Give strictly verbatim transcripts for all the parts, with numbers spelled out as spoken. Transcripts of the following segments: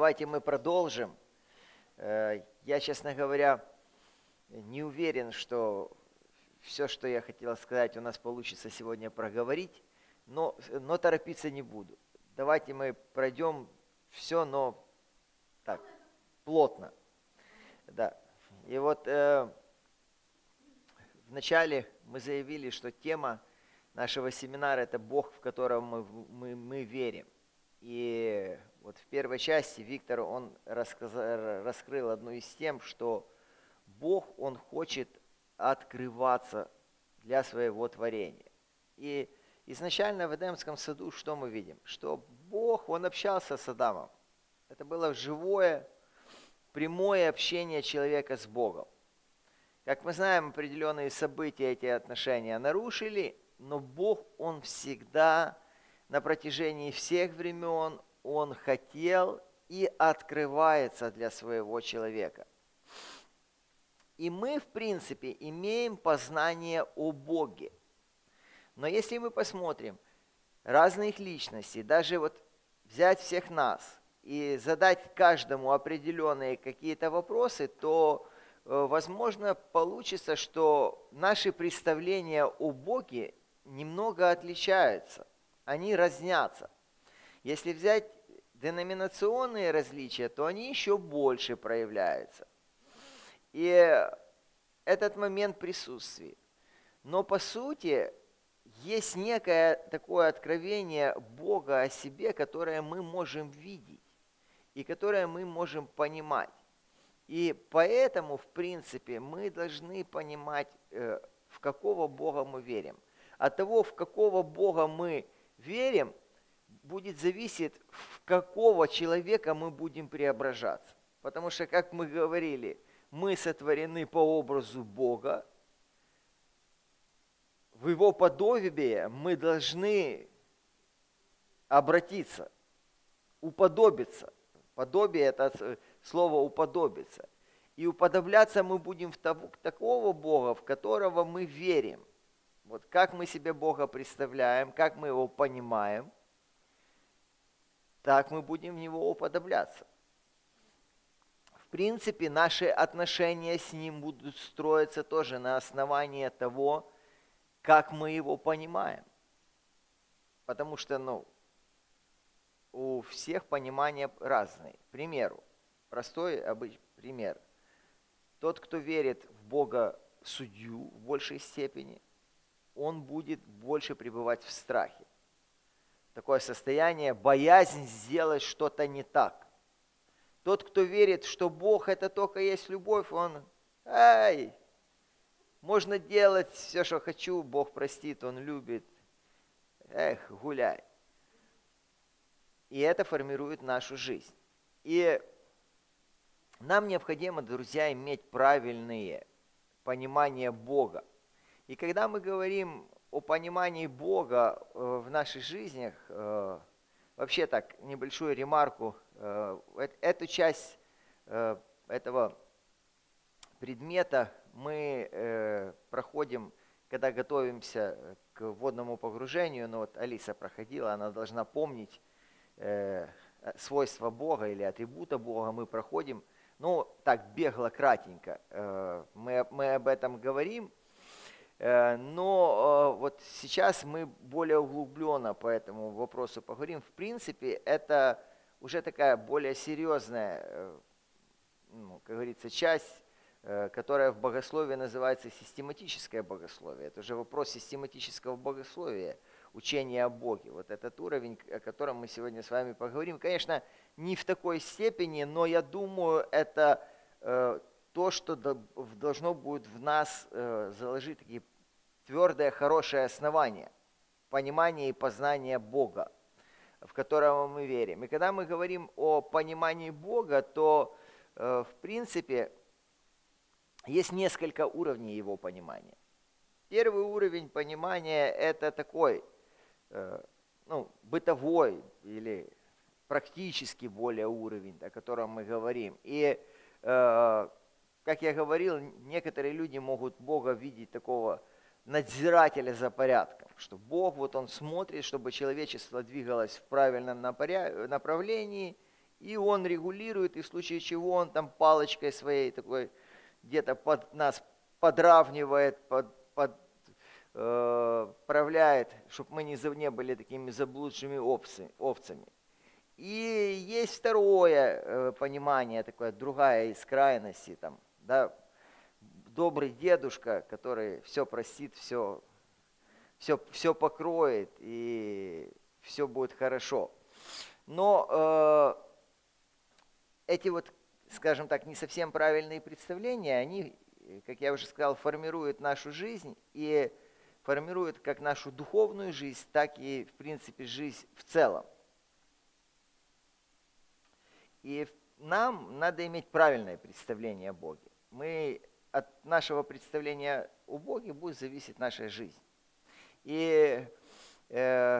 Давайте мы продолжим. Я, честно говоря, не уверен, что все, что я хотел сказать, у нас получится сегодня проговорить, но, но торопиться не буду. Давайте мы пройдем все, но так, плотно. Да. И вот э, вначале мы заявили, что тема нашего семинара – это Бог, в которого мы, мы, мы верим. И вот в первой части Виктор, он рассказал, раскрыл одну из тем, что Бог, Он хочет открываться для своего творения. И изначально в Эдемском саду что мы видим? Что Бог, Он общался с Адамом. Это было живое, прямое общение человека с Богом. Как мы знаем, определенные события эти отношения нарушили, но Бог, Он всегда на протяжении всех времен, Он хотел и открывается для своего человека. И мы, в принципе, имеем познание о Боге. Но если мы посмотрим разных личностей, даже вот взять всех нас и задать каждому определенные какие-то вопросы, то, возможно, получится, что наши представления о Боге немного отличаются, они разнятся. Если взять деноминационные различия, то они еще больше проявляются. И этот момент присутствия. Но по сути есть некое такое откровение Бога о себе, которое мы можем видеть и которое мы можем понимать. И поэтому, в принципе, мы должны понимать, в какого Бога мы верим. От того, в какого Бога мы верим, будет зависеть, в какого человека мы будем преображаться. Потому что, как мы говорили, мы сотворены по образу Бога, в Его подобие мы должны обратиться, уподобиться. Подобие – это слово «уподобиться». И уподобляться мы будем в того, такого Бога, в которого мы верим. Вот как мы себе Бога представляем, как мы Его понимаем, так мы будем в Него уподобляться. В принципе, наши отношения с Ним будут строиться тоже на основании того, как мы Его понимаем. Потому что, ну, у всех понимания разные. К примеру, простой обычный пример. Тот, кто верит в Бога судью в большей степени, он будет больше пребывать в страхе. Такое состояние, боязнь сделать что-то не так. Тот, кто верит, что Бог это только есть любовь, он, ай, можно делать все, что хочу, Бог простит, Он любит. Эх, гуляй. И это формирует нашу жизнь. И нам необходимо, друзья, иметь правильное понимание Бога. И когда мы говорим о понимании Бога в наших жизнях, вообще так, небольшую ремарку, эту часть этого предмета мы проходим, когда готовимся к водному погружению, но вот Алиса проходила, она должна помнить свойства Бога или атрибута Бога, мы проходим, ну так бегло, кратенько, мы, мы об этом говорим. Но вот сейчас мы более углубленно по этому вопросу поговорим. В принципе, это уже такая более серьезная, ну, как говорится, часть, которая в богословии называется систематическое богословие. Это уже вопрос систематического богословия, учения о Боге. Вот этот уровень, о котором мы сегодня с вами поговорим, конечно, не в такой степени, но я думаю, это то, что должно будет в нас заложить такие твердое, хорошее основание, понимание и познание Бога, в которого мы верим. И когда мы говорим о понимании Бога, то, в принципе, есть несколько уровней Его понимания. Первый уровень понимания – это такой, ну, бытовой или практически более уровень, о котором мы говорим. И как я говорил, некоторые люди могут Бога видеть такого надзирателя за порядком, что Бог, вот Он смотрит, чтобы человечество двигалось в правильном направлении, И Он регулирует, и в случае чего Он там палочкой своей такой где-то под нас подравнивает, под, под, э, правляет, чтобы мы не, не были такими заблудшими овцы, овцами. И есть второе э, понимание, такое, другая из крайностей, там, да, добрый дедушка, который все простит, все, все, все покроет, и все будет хорошо. Но э, эти вот, скажем так, не совсем правильные представления, они, как я уже сказал, формируют нашу жизнь и формируют как нашу духовную жизнь, так и, в принципе, жизнь в целом. И нам надо иметь правильное представление о Боге. Мы, от нашего представления о Боге будет зависеть наша жизнь. И э,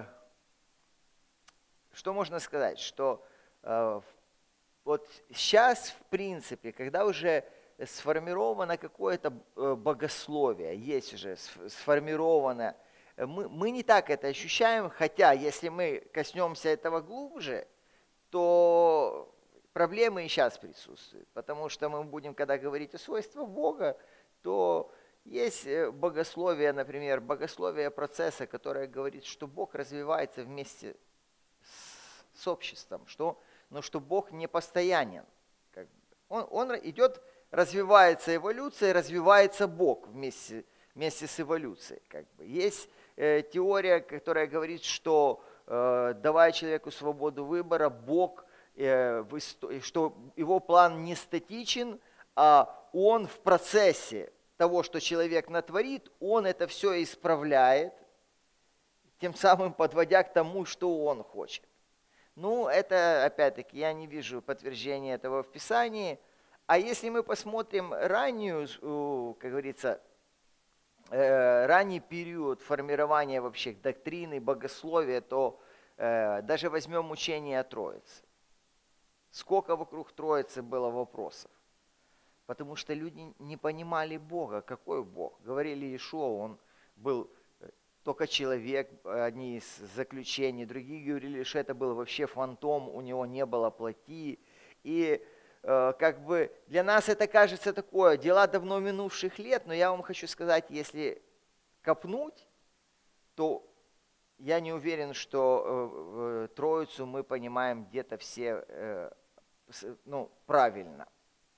что можно сказать? Что э, вот сейчас, в принципе, когда уже сформировано какое-то богословие, есть уже сформировано, мы, мы не так это ощущаем, хотя если мы коснемся этого глубже, то проблемы и сейчас присутствуют, потому что мы будем, когда говорить о свойствах Бога, то есть богословие, например, богословие процесса, которое говорит, что Бог развивается вместе с, с обществом, что, но что Бог не постоянен. Как бы. он, он идет, развивается эволюция, развивается Бог вместе, вместе с эволюцией. Как бы. Есть э, теория, которая говорит, что э, давая человеку свободу выбора, Бог что его план не статичен, а он в процессе того, что человек натворит, он это все исправляет, тем самым подводя к тому, что он хочет. Ну, это, опять-таки, я не вижу подтверждения этого в Писании. А если мы посмотрим раннюю, как говорится, ранний период формирования вообще доктрины, богословия, то даже возьмем учение о Троице. Сколько вокруг Троицы было вопросов. Потому что люди не понимали Бога. Какой Бог? Говорили Иешуа, он был только человек, одни из заключений. Другие говорили, что это был вообще фантом, у него не было плоти. И э, как бы для нас это кажется такое, дела давно минувших лет, но я вам хочу сказать, если копнуть, то я не уверен, что э, Троицу мы понимаем где-то все э, ну, правильно.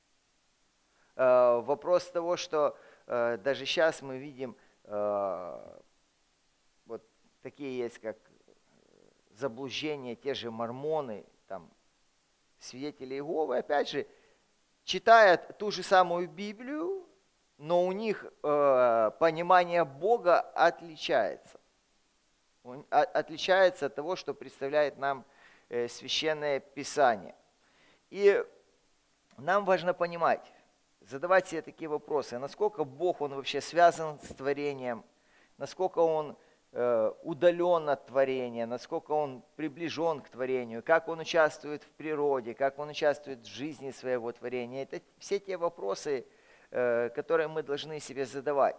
Э, вопрос того, что э, даже сейчас мы видим, э, вот такие есть, как заблуждения, те же мормоны, там, свидетели Иеговы, опять же, читают ту же самую Библию, но у них э, понимание Бога отличается. Отличается от того, что представляет нам Священное Писание. И нам важно понимать, задавать себе такие вопросы, насколько Бог, Он вообще связан с творением, насколько Он э, удален от творения, насколько Он приближен к творению, как Он участвует в природе, как Он участвует в жизни своего творения. Это все те вопросы, э, которые мы должны себе задавать.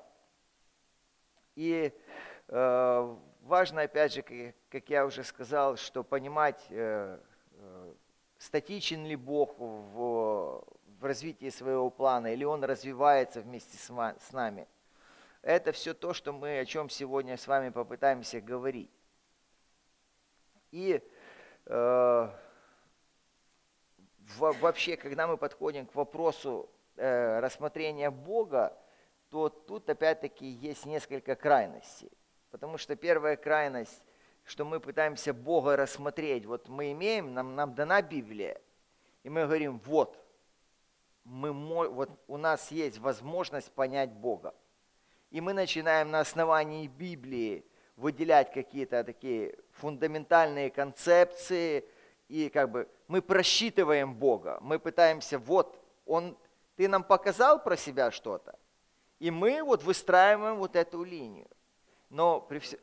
И э, важно, опять же, как я уже сказал, что понимать, э, э, статичен ли Бог в, в развитии своего плана, или Он развивается вместе с, с нами. Это все то, что мы, о чем сегодня с вами попытаемся говорить. И э, в, вообще, когда мы подходим к вопросу э, рассмотрения Бога, то тут опять-таки есть несколько крайностей. Потому что первая крайность, что мы пытаемся Бога рассмотреть. Вот мы имеем, нам, нам дана Библия, и мы говорим, вот, мы, вот у нас есть возможность понять Бога. И мы начинаем на основании Библии выделять какие-то такие фундаментальные концепции, и как бы мы просчитываем Бога. Мы пытаемся, вот, он, ты нам показал про себя что-то, и мы вот выстраиваем вот эту линию. Но при всем...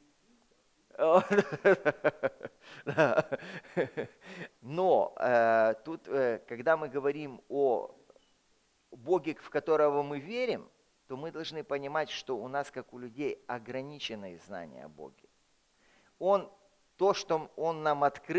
Но э, тут, э, когда мы говорим о Боге, в которого мы верим, то мы должны понимать, что у нас, как у людей, ограниченные знания о Боге. Он, то, что Он нам открыл,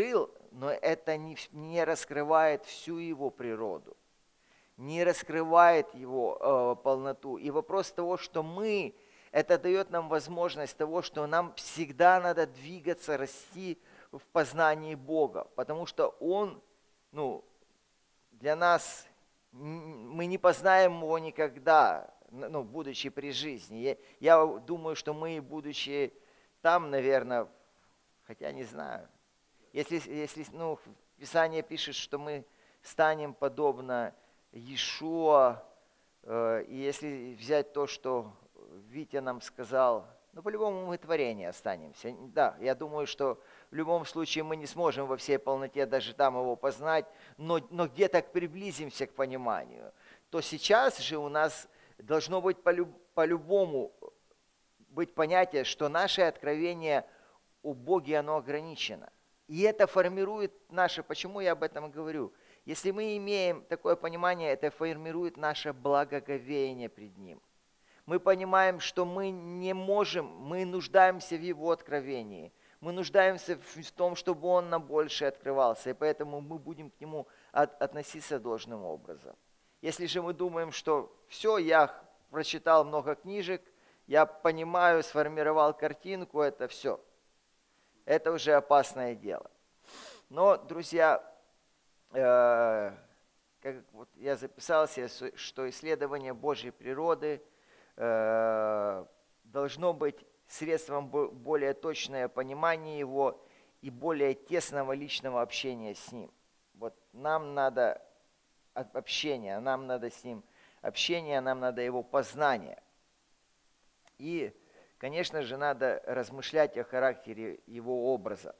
но это не, не раскрывает всю его природу, не раскрывает его э, полноту. И вопрос того, что мы, это дает нам возможность того, что нам всегда надо двигаться, расти в познании Бога, потому что Он, ну, для нас, мы не познаем Его никогда, ну, будучи при жизни. Я, я думаю, что мы, будучи там, наверное, хотя не знаю, если, если ну, Писание пишет, что мы станем подобно Иешуа, э, и если взять то, что Витя нам сказал, ну, по-любому мы творение останемся. Да, я думаю, что в любом случае мы не сможем во всей полноте даже там его познать, но, но где-то приблизимся к пониманию. То сейчас же у нас должно быть по-любому быть понятие, что наше откровение о Боге, оно ограничено. И это формирует наше, почему я об этом говорю? Если мы имеем такое понимание, это формирует наше благоговение пред Ним. Мы понимаем, что мы не можем, мы нуждаемся в Его откровении. Мы нуждаемся в том, чтобы Он нам больше открывался, и поэтому мы будем к Нему от, относиться должным образом. Если же мы думаем, что все, я прочитал много книжек, я понимаю, сформировал картинку, это все. Это уже опасное дело. Но, друзья, э, как вот я записал себе, что исследование Божьей природы э, должно быть средством более точного понимания Его и более тесного личного общения с Ним. Вот нам надо общения, нам надо с Ним общения, нам надо Его познания. И, конечно же, надо размышлять о характере Его образа.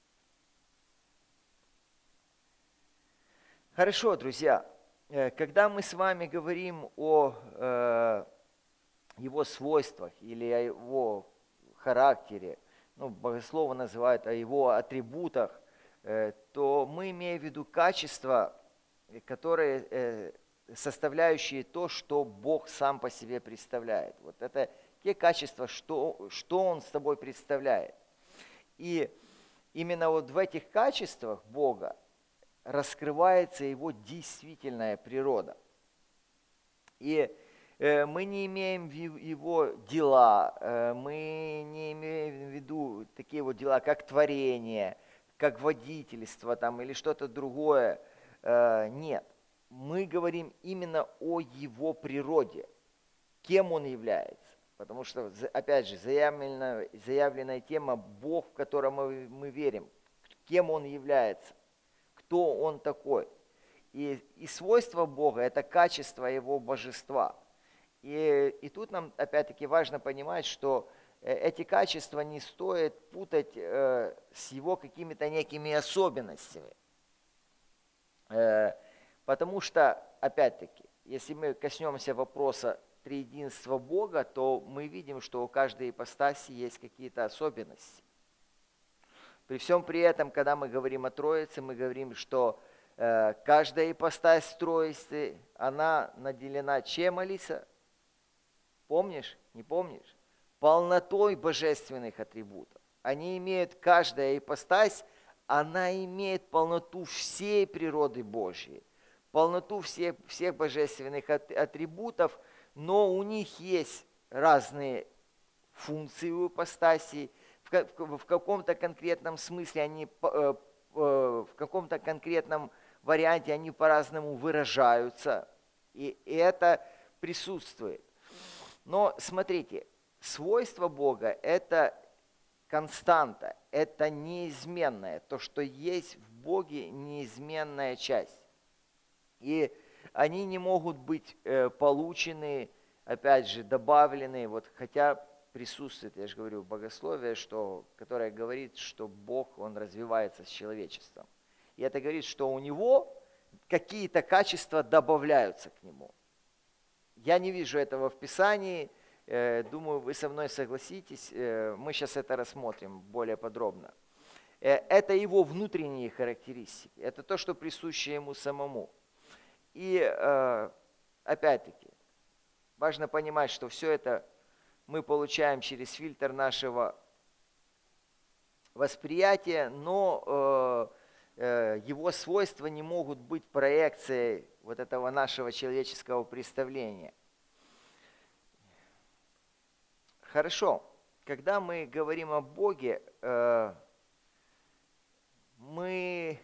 Хорошо, друзья, когда мы с вами говорим о э, Его свойствах или о Его характере, ну, богословы называют о Его атрибутах, э, то мы имеем в виду качества, которые, э, составляющие то, что Бог сам по себе представляет. Вот это те качества, что, что Он с тобой представляет. И именно вот в этих качествах Бога раскрывается Его действительная природа. И э, мы не имеем в Его дела, э, мы не имеем в виду такие вот дела, как творение, как водительство там, или что-то другое. Э, нет, мы говорим именно о Его природе, кем Он является. Потому что, опять же, заявленная, заявленная тема Бог, в котором мы, мы верим, кем Он является, кто Он такой. И, и свойство Бога – это качество Его божества. И, и тут нам, опять-таки, важно понимать, что эти качества не стоит путать э, с Его какими-то некими особенностями. Э, потому что, опять-таки, если мы коснемся вопроса триединства Бога, то мы видим, что у каждой ипостаси есть какие-то особенности. При всем при этом, когда мы говорим о Троице, мы говорим, что э, каждая ипостась Троицы, она наделена чем, Алиса? Помнишь? Не помнишь? Полнотой божественных атрибутов. Они имеют, каждая ипостась, она имеет полноту всей природы Божьей, полноту всех, всех божественных атрибутов, но у них есть разные функции у ипостасей. В каком-то конкретном смысле они, в каком-то конкретном варианте они по-разному выражаются, и это присутствует. Но смотрите, свойство Бога – это константа, это неизменное, то, что есть в Боге, неизменная часть. И они не могут быть получены, опять же, добавлены, вот, хотя присутствует, я же говорю, богословие, что, которое говорит, что Бог, Он развивается с человечеством. И это говорит, что у Него какие-то качества добавляются к Нему. Я не вижу этого в Писании, думаю, вы со мной согласитесь, мы сейчас это рассмотрим более подробно. Это Его внутренние характеристики, это то, что присуще Ему самому. И опять-таки, важно понимать, что все это мы получаем через фильтр нашего восприятия, но его свойства не могут быть проекцией вот этого нашего человеческого представления. Хорошо, когда мы говорим о Боге, мы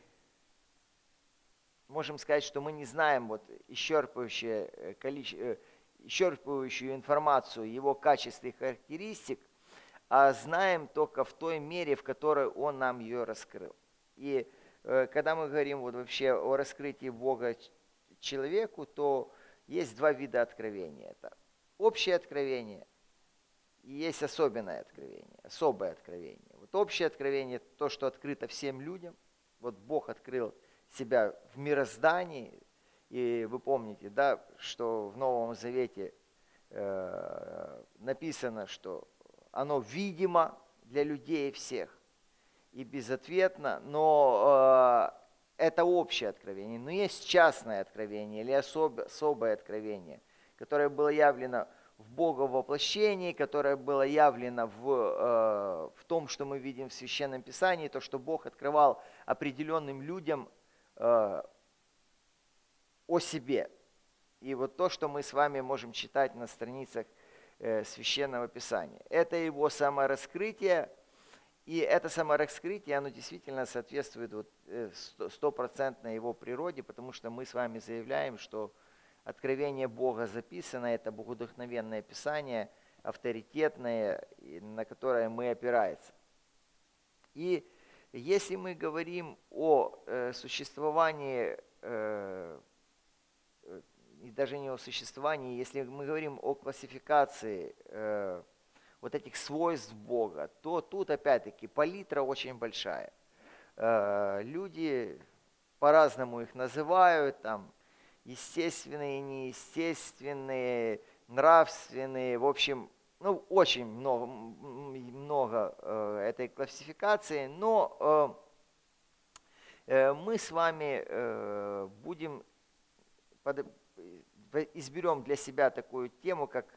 можем сказать, что мы не знаем вот исчерпывающее количество, исчерпывающую информацию Его качеств и характеристик, а знаем только в той мере, в которой Он нам ее раскрыл. И э, когда мы говорим вот вообще о раскрытии Бога человеку, то есть два вида откровения. Это общее откровение и есть особенное откровение, особое откровение. Вот общее откровение – то, что открыто всем людям. Вот Бог открыл себя в мироздании. И вы помните, да, что в Новом Завете э, написано, что оно видимо для людей всех и безответно, но э, это общее откровение. Но есть частное откровение или особ, особое откровение, которое было явлено в Бога воплощении, которое было явлено в, э, в том, что мы видим в Священном Писании, то, что Бог открывал определенным людям э, о себе. И вот то, что мы с вами можем читать на страницах э, Священного Писания. Это его самораскрытие, и это самораскрытие, оно действительно соответствует вот, э, стопроцентно его природе, потому что мы с вами заявляем, что откровение Бога записано, это богодухновенное Писание, авторитетное, на которое мы опираемся. И если мы говорим о э, существовании, э, и даже не о существовании, если мы говорим о классификации э, вот этих свойств Бога, то тут опять-таки палитра очень большая. Э, люди по-разному их называют, там, естественные, неестественные, нравственные, в общем, ну, очень много, много э, этой классификации, но э, мы с вами э, будем, под, изберем для себя такую тему, как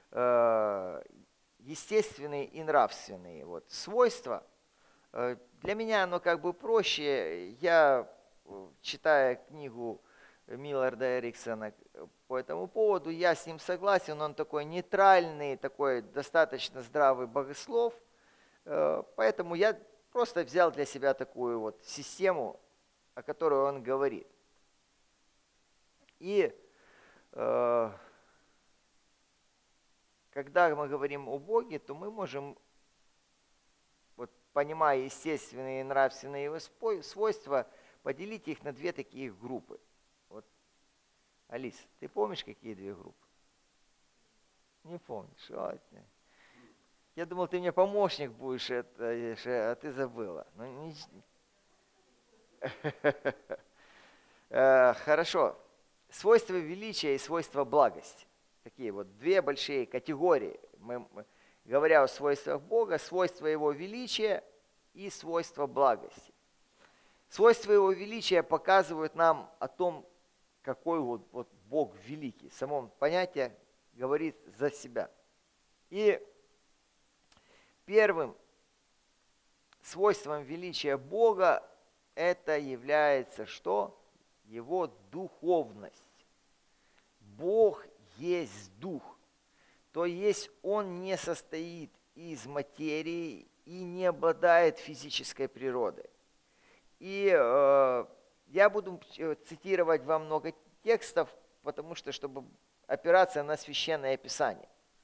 э, естественные и нравственные вот, свойства. Э, для меня оно как бы проще. Я, читая книгу Милларда Эриксона по этому поводу, я с ним согласен, он такой нейтральный, такой достаточно здравый богослов, поэтому я просто взял для себя такую вот систему, о которой он говорит. И э, когда мы говорим о Боге, то мы можем, вот, понимая естественные и нравственные его свойства, поделить их на две такие группы. Вот. Алис, ты помнишь, какие две группы? Не помнишь. О, я думал, ты мне помощник будешь, это, а ты забыла. Ну, не... Хорошо. Свойства величия и свойства благости. Такие вот две большие категории. Мы, говоря о свойствах Бога, свойства Его величия и свойства благости. Свойства Его величия показывают нам о том, какой вот, вот Бог великий. Само понятие говорит за себя. И первым свойством величия Бога это является что? Его духовность. Бог есть дух. То есть Он не состоит из материи и не обладает физической природой. И э, я буду цитировать вам много текстов, потому что, чтобы опираться на Священное Писание.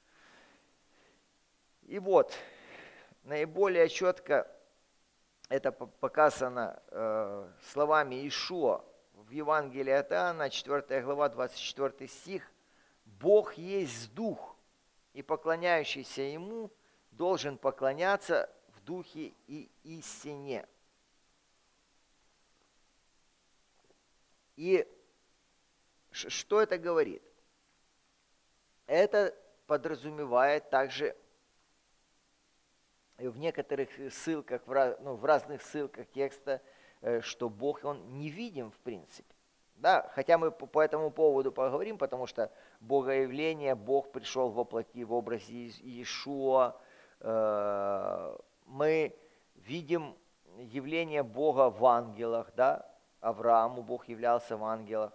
И вот, наиболее четко это показано э, словами Иешуа в Евангелии от Иоанна, четвёртая глава, двадцать четвёртый стих. «Бог есть Дух, и поклоняющийся Ему должен поклоняться в Духе и истине». И что это говорит? Это подразумевает также в некоторых ссылках, ну, в разных ссылках текста, что Бог, Он невидим в принципе. Да? Хотя мы по этому поводу поговорим, потому что Богоявление, Бог пришел во плоти в образе Иешуа. Мы видим явление Бога в ангелах, да, Аврааму Бог являлся в ангелах.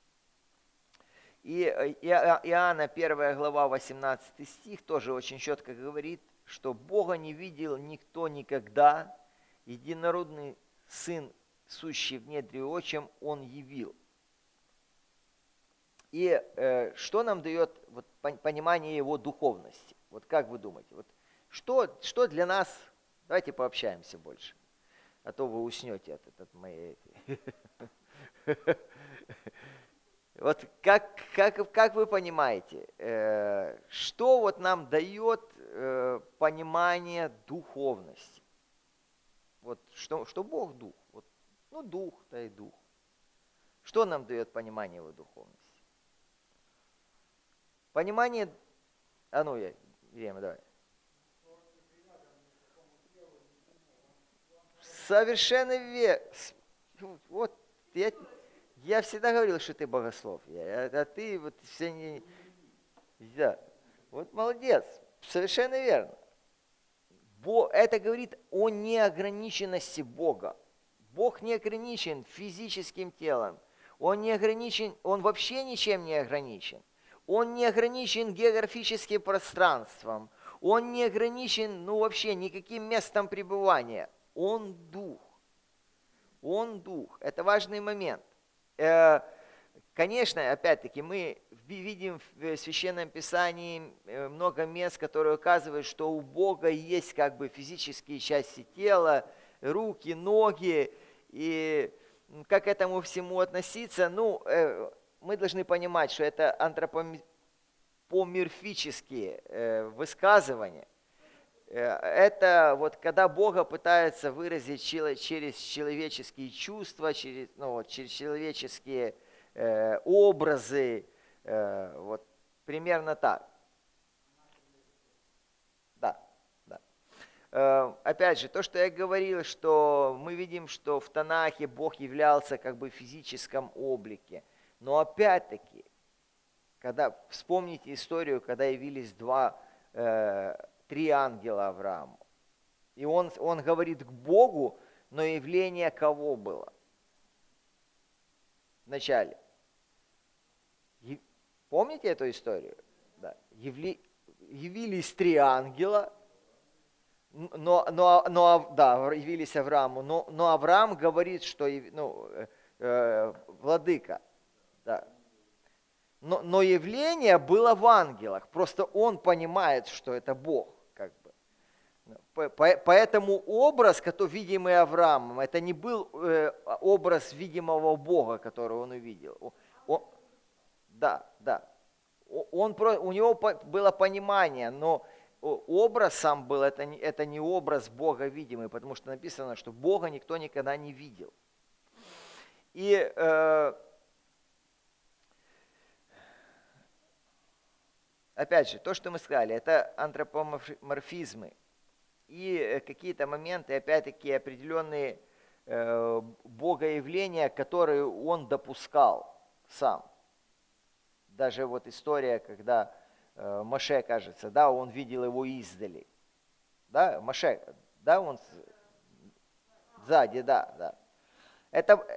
И Иоанна первая глава, восемнадцатый стих тоже очень четко говорит, что Бога не видел никто никогда, единородный Сын, сущий в недре отчим, Он явил. И э, что нам дает вот, понимание Его духовности? Вот как вы думаете, вот, что, что для нас, давайте пообщаемся больше, а то вы уснете от, от моей... Вот как, как, как вы понимаете, э, что вот нам дает э, понимание духовности? Вот что, что Бог дух, вот, ну дух, да и дух. Что нам дает понимание Его духовности? Понимание, а ну я, Ирема, давай. Совершенно верно. Вот я... Я всегда говорил, что ты богослов, а, а ты вот все не... Да. Вот молодец, совершенно верно. Бо, это говорит о неограниченности Бога. Бог не ограничен физическим телом, Он не ограничен, Он вообще ничем не ограничен. Он не ограничен географическим пространством, Он не ограничен, ну вообще никаким местом пребывания. Он дух. Он дух. Это важный момент. Конечно, опять-таки, мы видим в Священном Писании много мест, которые указывают, что у Бога есть как бы физические части тела, руки, ноги, и как к этому всему относиться, ну, мы должны понимать, что это антропоморфические высказывания. Это вот когда Бога пытаются выразить через человеческие чувства, через, ну, вот, через человеческие э, образы, э, вот примерно так. Да, да. Э, опять же, то, что я говорил, что мы видим, что в Танахе Бог являлся как бы в физическом облике. Но опять-таки, когда вспомните историю, когда явились два э, Три ангела Аврааму. И он, он говорит к Богу, но явление кого было? Вначале. Помните эту историю? Да. Явли, явились три ангела, но, но, но, да, явились Аврааму, но, но Авраам говорит, что ну, э, владыка. Да. Но, но явление было в ангелах, просто он понимает, что это Бог. Как бы. Поэтому образ, который видимый Авраамом, это не был э, образ видимого Бога, который он увидел. Он, да, да. Он, у него было понимание, но образ сам был, это не, это не образ Бога видимый, потому что написано, что Бога никто никогда не видел. И... Э, Опять же, то, что мы сказали, это антропоморфизмы и какие-то моменты, опять-таки, определенные э, богоявления, которые он допускал сам. Даже вот история, когда э, Моше, кажется, да, он видел его издали. Да, Моше, да, он сзади, да, да. Это...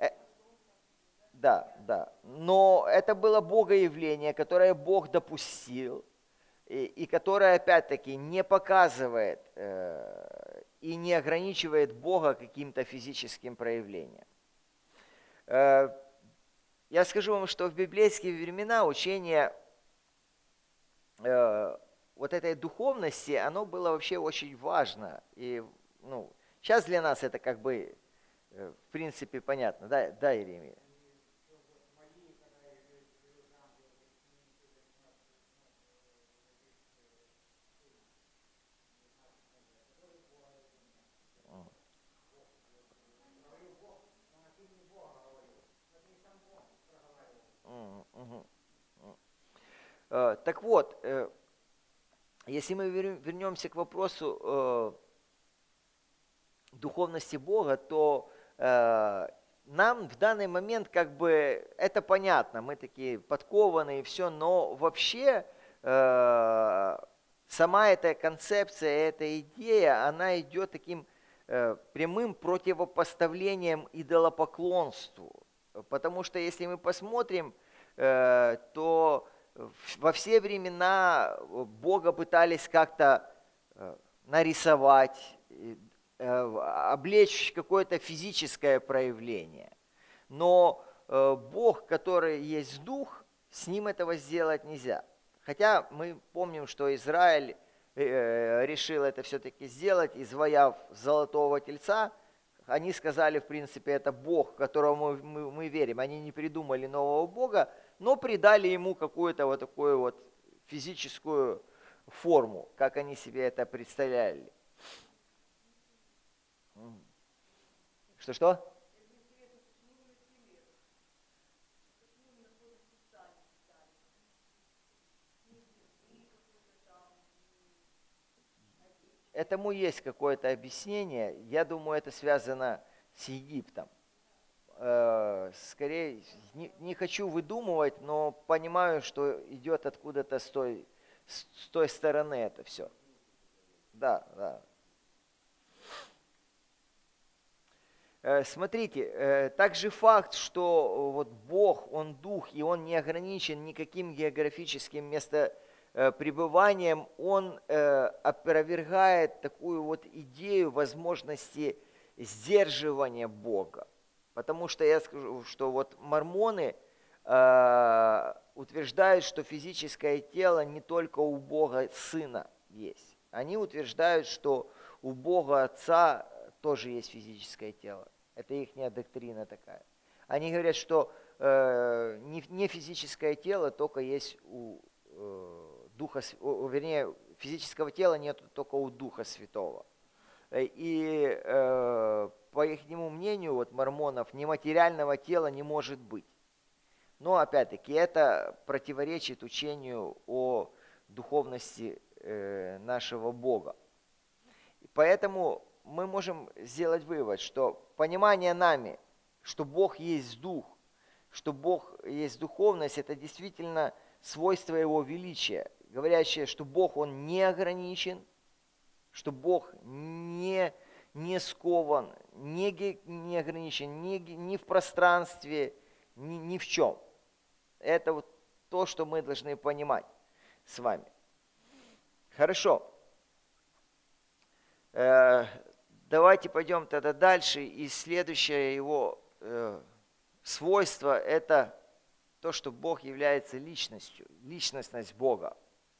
Да, да. Но это было богоявление, которое Бог допустил, и, и которое, опять-таки, не показывает э, и не ограничивает Бога каким-то физическим проявлением. Э, я скажу вам, что в библейские времена учение э, вот этой духовности, оно было вообще очень важно. И, ну, сейчас для нас это как бы, э, в принципе, понятно. Да, да, Иеремия? Так вот, если мы вернемся к вопросу духовности Бога, то нам в данный момент как бы это понятно, мы такие подкованные и все, но вообще сама эта концепция, эта идея, она идет таким прямым противопоставлением идолопоклонству. Потому что если мы посмотрим, то во все времена Бога пытались как-то нарисовать, облечь какое-то физическое проявление. Но Бог, который есть Дух, с Ним этого сделать нельзя. Хотя мы помним, что Израиль решил это все-таки сделать, изваяв золотого тельца. Они сказали, в принципе, это Бог, которому мы, мы, мы верим. Они не придумали нового Бога, но придали ему какую-то вот такую вот физическую форму, как они себе это представляли. Что-что? Этому есть какое-то объяснение. Я думаю, это связано с Египтом. Скорее, не, не хочу выдумывать, но понимаю, что идет откуда-то с той, с той стороны это все. Да, да. Смотрите, также факт, что вот Бог, Он Дух, и Он не ограничен никаким географическим местопребыванием, Он опровергает такую вот идею возможности сдерживания Бога. Потому что я скажу, что вот мормоны э, утверждают, что физическое тело не только у Бога Сына есть. Они утверждают, что у Бога Отца тоже есть физическое тело. Это их доктрина такая. Они говорят, что э, не, не физическое тело только есть у э, Духа, вернее, физического тела нет только у Духа Святого. И э, по их мнению, вот мормонов, нематериального тела не может быть. Но опять-таки это противоречит учению о духовности э, нашего Бога. И поэтому мы можем сделать вывод, что понимание нами, что Бог есть Дух, что Бог есть духовность, это действительно свойство Его величия, говорящее, что Бог, Он не ограничен, что Бог не, не скован, не, не ограничен ни, ни в пространстве, ни, ни в чем. Это вот то, что мы должны понимать с вами. Хорошо. Э, давайте пойдем тогда дальше. И следующее его э, свойство – это то, что Бог является личностью, личностность Бога.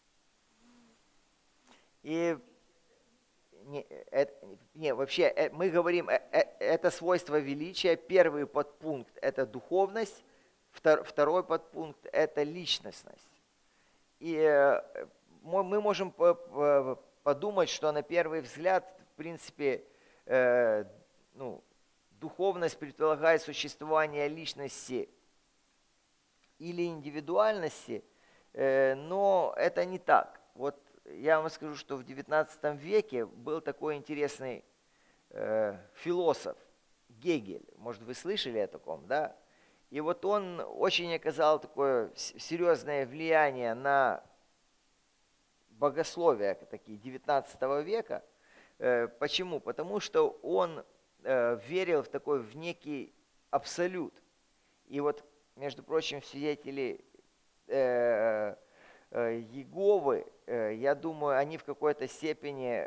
И Не, это, не, вообще мы говорим, это свойство величия. Первый подпункт – это духовность, второй подпункт – это личностность. И мы можем подумать, что на первый взгляд, в принципе, ну, духовность предполагает существование личности или индивидуальности, но это не так. Вот я вам скажу, что в девятнадцатом веке был такой интересный э, философ Гегель. Может, вы слышали о таком, да? И вот он очень оказал такое серьезное влияние на богословие такие девятнадцатого века. Э, почему? Потому что он э, верил в такой, в некий абсолют. И вот, между прочим, свидетели э, Иеговы, я думаю, они в какой-то степени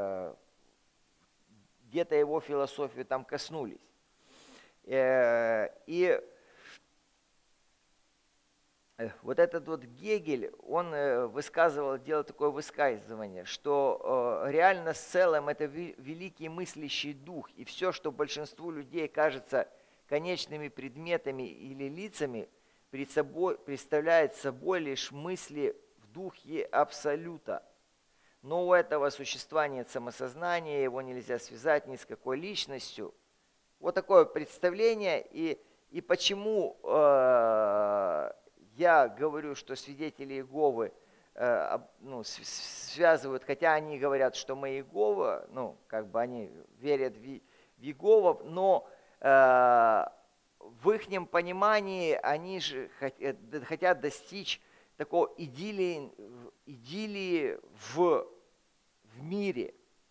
где-то его философию там коснулись. И вот этот вот Гегель, он высказывал, делал такое высказывание, что реальность в целом это великий мыслящий дух, и все, что большинству людей кажется конечными предметами или лицами, пред собой, представляет собой лишь мысли в духе абсолюта. Но у этого существа нет самосознания, его нельзя связать ни с какой личностью. Вот такое представление. И, и почему э, я говорю, что свидетели Иеговы э, ну, связывают, хотя они говорят, что мы Иеговы, ну, как бы они верят в, в Иегову, но э, в их понимании они же хотят достичь такого идиллии, идиллии в, в мире.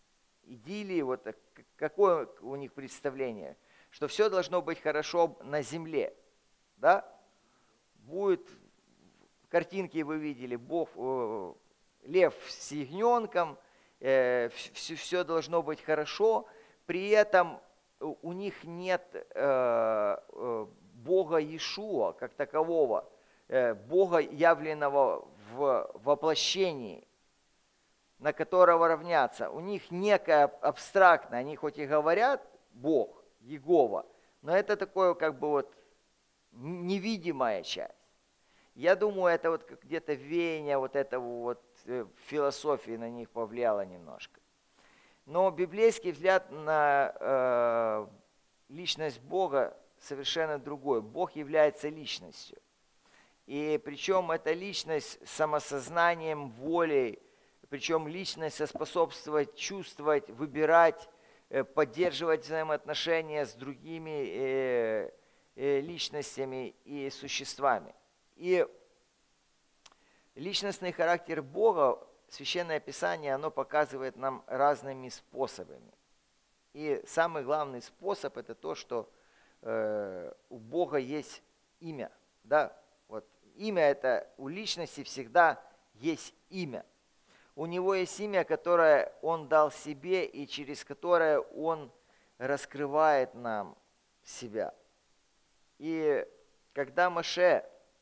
идиллии, вот какое у них представление, что все должно быть хорошо на земле, да? Будет, картинки вы видели, Бог, э, лев с ягненком, э, все, все должно быть хорошо, при этом у них нет э, э, Бога Иешуа как такового, э, Бога, явленного в воплощении, на которого равняться. У них некое абстрактное, они хоть и говорят Бог, Иегова, но это такое как бы вот невидимая часть. Я думаю, это вот где-то веяние вот этого вот э, философии на них повлияло немножко. Но библейский взгляд на э, личность Бога совершенно другой. Бог является личностью. И причем эта личность с самосознанием, волей, причем личность способствовать, чувствовать, выбирать, э, поддерживать взаимоотношения с другими э, э, личностями и существами. И личностный характер Бога, Священное Писание, оно показывает нам разными способами. И самый главный способ – это то, что э, у Бога есть имя. Да? Вот. Имя – это у личности всегда есть имя. У Него есть имя, которое Он дал себе и через которое Он раскрывает нам себя. И когда Моше,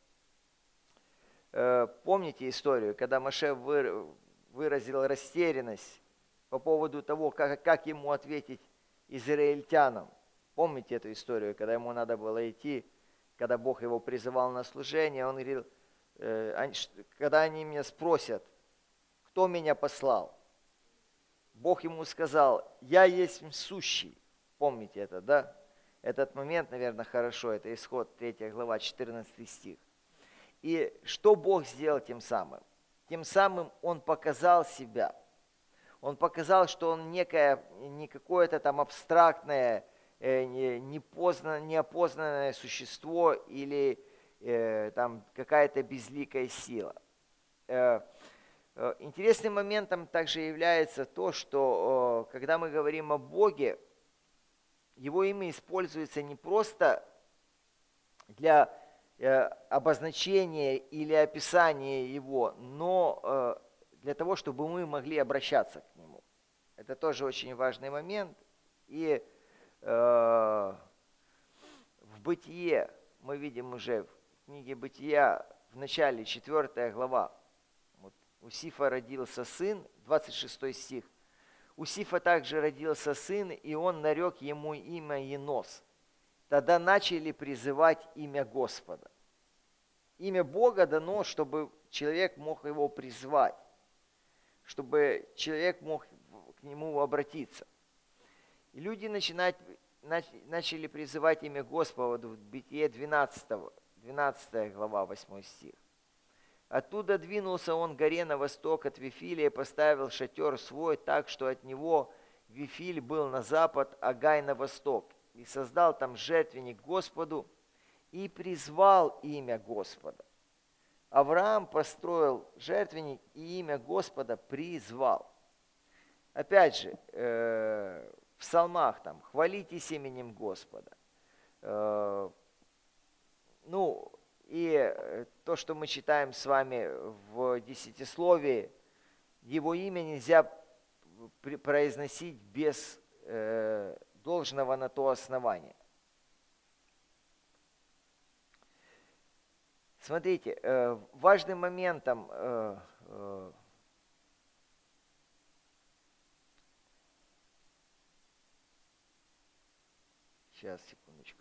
помните историю, когда Моше выразил растерянность по поводу того, как, как ему ответить израильтянам. Помните эту историю, когда ему надо было идти, когда Бог его призывал на служение, он говорил, когда они меня спросят, кто меня послал? Бог ему сказал, я есть сущий. Помните это, да? Этот момент, наверное, хорошо, это Исход третья глава, четырнадцатый стих. И что Бог сделал тем самым? Тем самым Он показал себя. Он показал, что Он некое, не какое-то там абстрактное, непознанное, неопознанное существо или э, там какая-то безликая сила. Э, э, интересным моментом также является то, что э, когда мы говорим о Боге, Его имя используется не просто для обозначение или описание его, но для того, чтобы мы могли обращаться к нему. Это тоже очень важный момент. И э, в Бытие мы видим уже в книге Бытия в начале четвёртая глава. Вот у Сифа родился сын, двадцать шестой стих. У Сифа также родился сын, и он нарек ему имя Енос. Тогда начали призывать имя Господа. Имя Бога дано, чтобы человек мог его призвать, чтобы человек мог к нему обратиться. И люди начинать, начали призывать имя Господа в Бытие двенадцатая глава, восьмой стих. Оттуда двинулся он к горе на восток от Вифиля и поставил шатер свой так, что от него Вифиль был на запад, а Гай на восток. И создал там жертвенник Господу и призвал имя Господа. Авраам построил жертвенник и имя Господа призвал. Опять же, э, в псалмах там «Хвалитесь именем Господа». Э, ну, и то, что мы читаем с вами в Десятисловии, его имя нельзя произносить без э, должного на то основания. Смотрите, э, важным моментом э, э, сейчас, секундочку.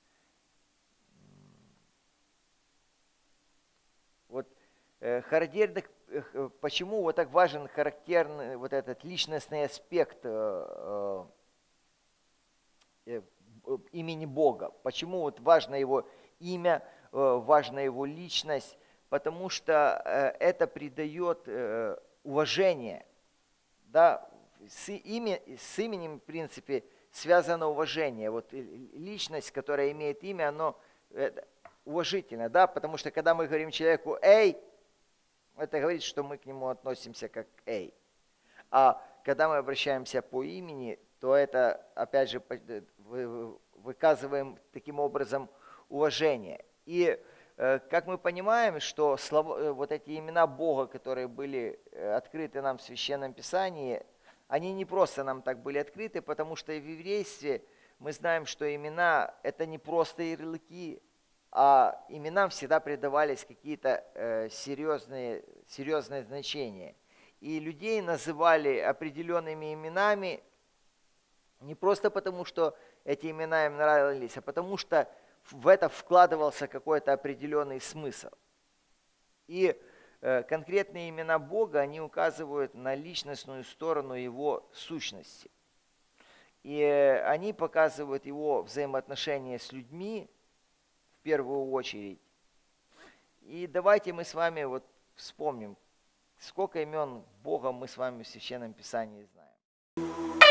Вот э, характерный, э, почему вот так важен характерный вот этот личностный аспект э, э, имени Бога? Почему вот важно его имя, э, важна его личность? Потому что э, это придает э, уважение. Да? С, имя, с именем, в принципе, связано уважение. Вот личность, которая имеет имя, оно уважительно, да, потому что когда мы говорим человеку «эй», это говорит, что мы к нему относимся как «эй». А когда мы обращаемся по имени, то это, опять же, выказываем таким образом уважение. И как мы понимаем, что слова, вот эти имена Бога, которые были открыты нам в Священном Писании, они не просто нам так были открыты, потому что в еврействе мы знаем, что имена – это не просто ярлыки, а именам всегда придавались какие-то э, серьезные, серьезные значения. И людей называли определенными именами не просто потому, что эти имена им нравились, а потому что в это вкладывался какой-то определенный смысл. И э, конкретные имена Бога, они указывают на личностную сторону Его сущности. И э, они показывают Его взаимоотношения с людьми в первую очередь. И давайте мы с вами вот вспомним, сколько имен Бога мы с вами в Священном Писании знаем.